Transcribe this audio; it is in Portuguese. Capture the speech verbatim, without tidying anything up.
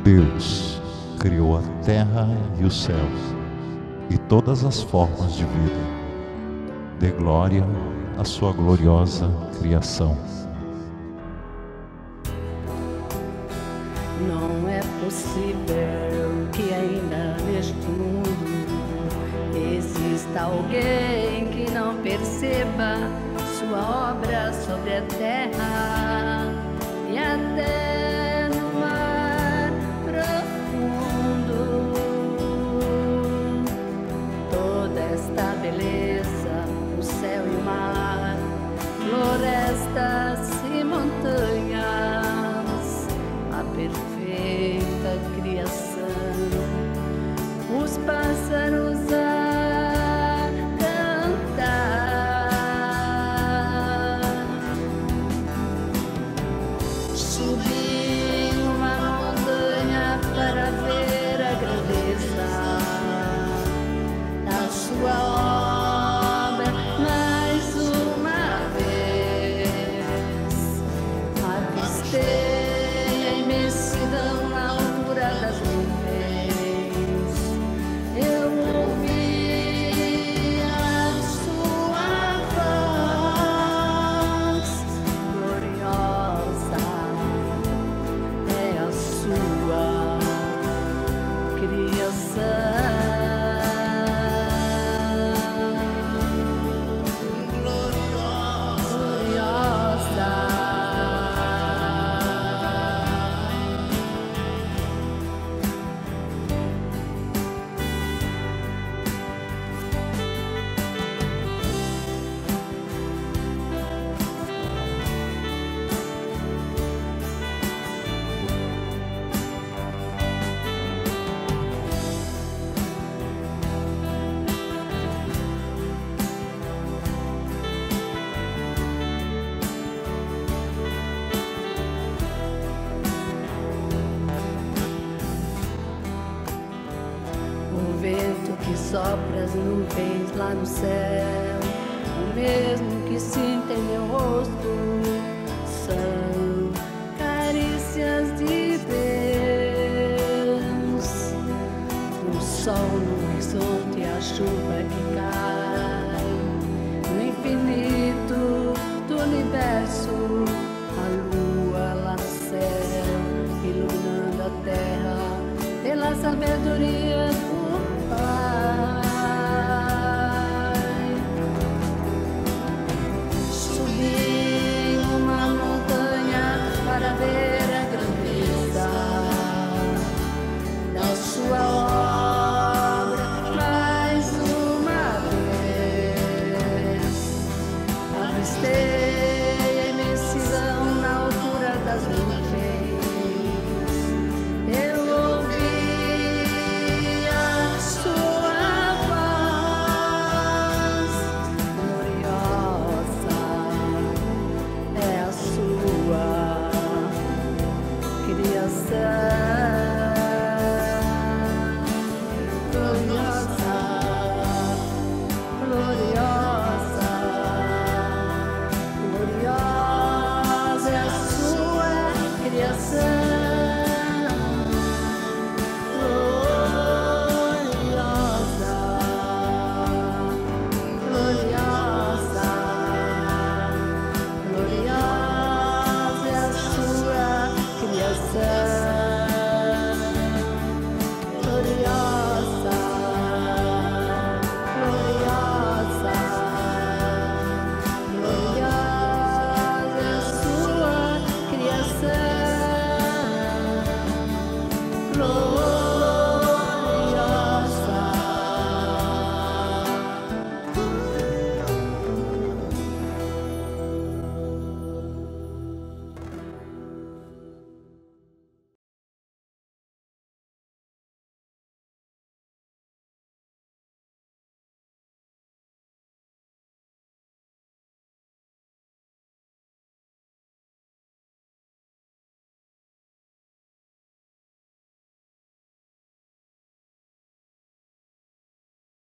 Deus criou a terra e os céus e todas as formas de vida. Dê glória à sua gloriosa criação. Não é possível que ainda neste mundo exista alguém que não perceba sua obra sobre a terra e até no mar profundo. Toda esta beleza, o céu e o mar, florestas e montanhas, a perfeita criação, os pássaros a cantar. Subi uma montanha para ver a grandeza da sua obra mais uma vez. Avistei a imensidão na altura das nuvens. Eu ouvi a sua voz gloriosa, é a sua criação. O vento que sopra as nuvens lá no céu, o mesmo que sinta em meu rosto, são carícias de Deus. O sol no horizonte, a chuva que cai no infinito do universo, a lua lá no céu, iluminando a terra pela sabedoria